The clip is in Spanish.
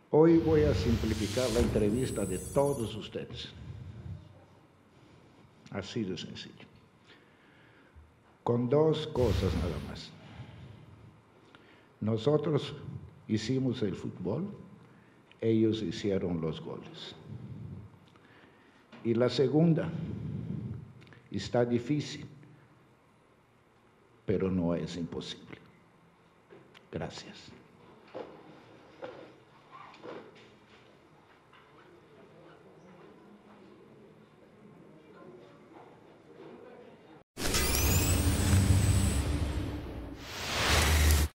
Hoy voy a simplificar la entrevista de todos ustedes. Así de sencillo. Con dos cosas nada más. Nosotros hicimos el fútbol, ellos hicieron los goles. Y la segunda, está difícil, pero no es imposible. Gracias.